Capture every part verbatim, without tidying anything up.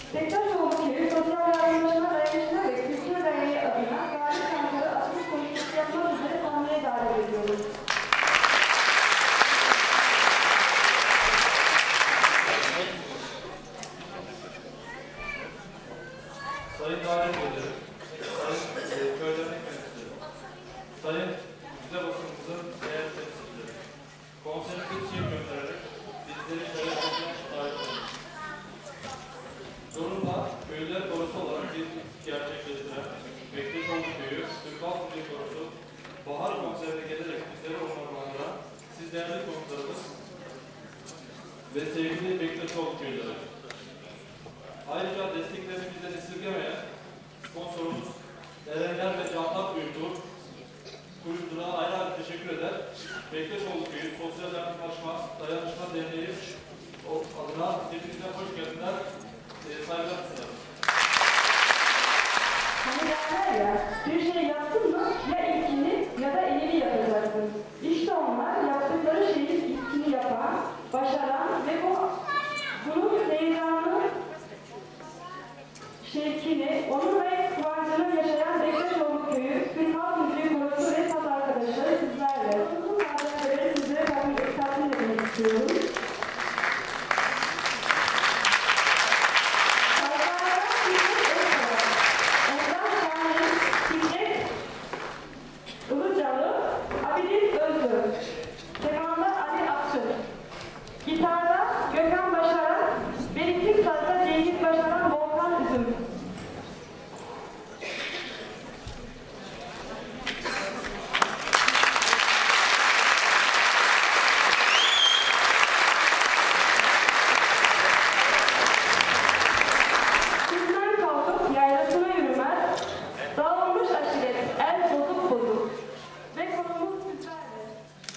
Bektaşoğlu Köyü Sosyal Yardımlaşma Dayanışma ve Kültür Derneği adına Galip Çankırı açılış konuşması yapmak üzere sahneye davet ediyoruz. Sayın davet ederim, Sayın e, Köy Dernek Yöneticileri, Sayın Güzel Basınımızın değerli temsilcileri, konserimize çiğ göndererek bizleri şereflerine davet ediyoruz. Zorunda köylüler korosu olarak bir gerçekleştiren Bektaşoğlu Köyü, Türk Halk Müziği Korosu, bahar konserine gelerek bizleri onurlandıran siz değerli konuklarımız ve sevgili Bektaşoğlu Köyleri. Ayrıca desteklerini bizden esirgemeyen sponsorumuz Erenler ve Cantat Büyüklüğü Kulübü'ne ayrı ayrı teşekkür eder. Bektaşoğlu Köyü Sosyal Yardımlaşma Dayanışma Derneği adına hepinize hoş geldinler. E, saygılar sunarım. Hani derler ya, bir şey yaptın mı ya ilkini ya da elini yapacaksın. İşte onlar yaptıkları şeyin ilkini yapan, başaran ve bu bunun heyecanı, şevkini, onur ve kıvancını yaşayan Bektaşoğlu Köyü, Türk Halk Müziği Korosu ve saz arkadaşları sizlerle. Uzun saatleri sizlere tatmin etmek istiyorum. Gitarda Gökhan Başaran, Beliklik Saz'da Cengiz Başaran, Volkan Üzüm. Sizden kalkıp yaylasına yürümez, dağılmış aşiret, el bozuk bozuk. Ve konumuz sizlerle.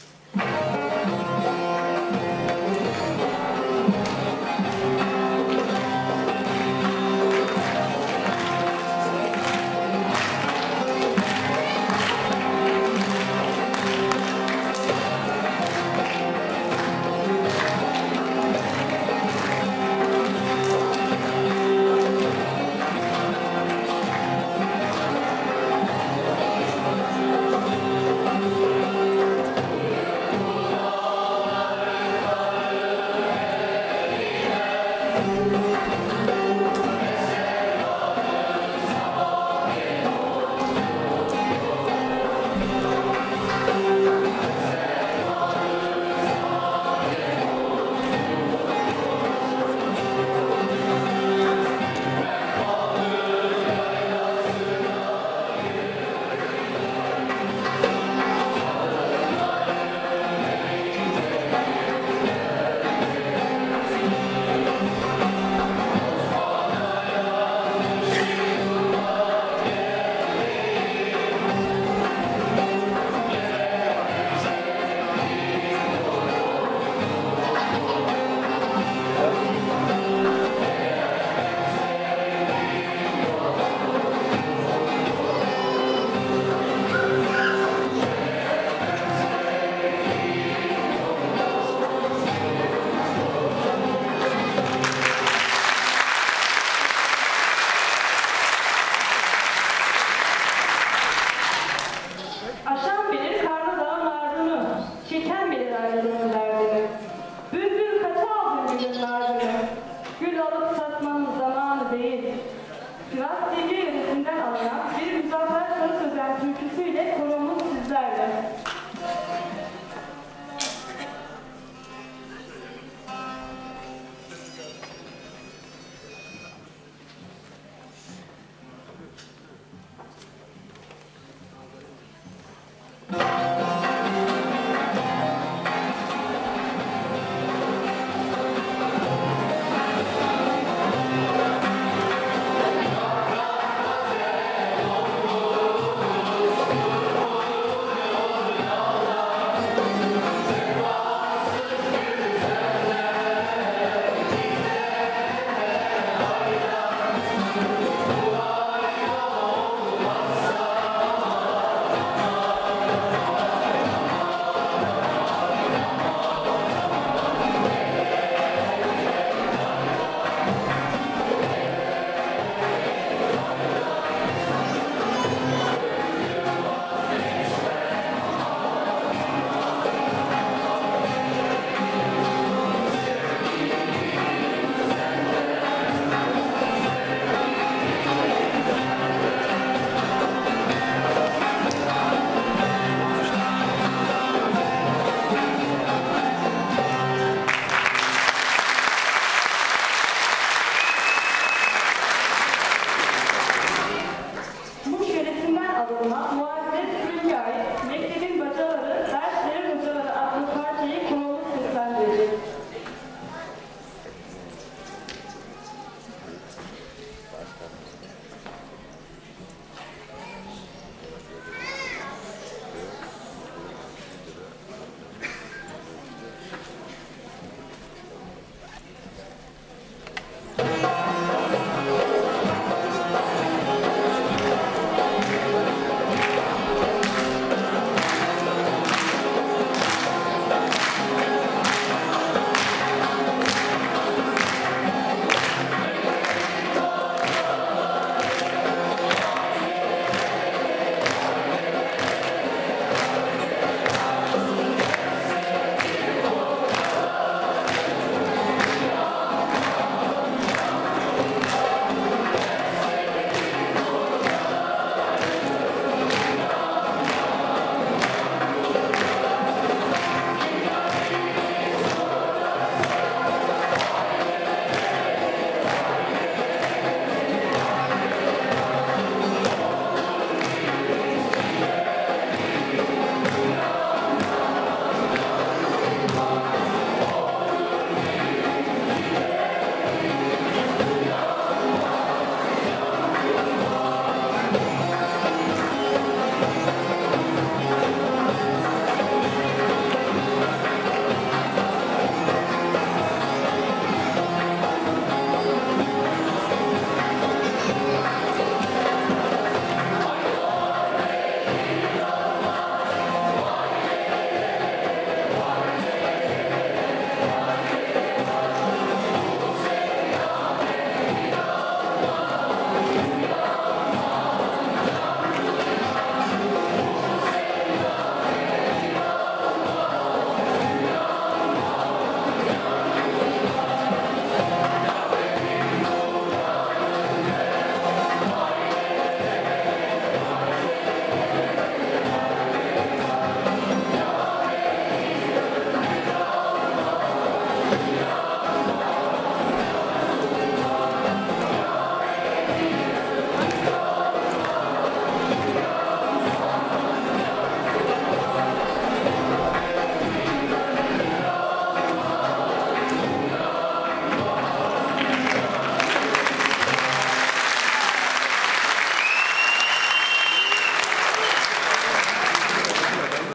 Aşan bilir karnı dağın ardını, çeken bilir ayrılığın derdini. Bülbül kaça aldın gülün ardını, gül alıp satmanın zamanı değil. Sivas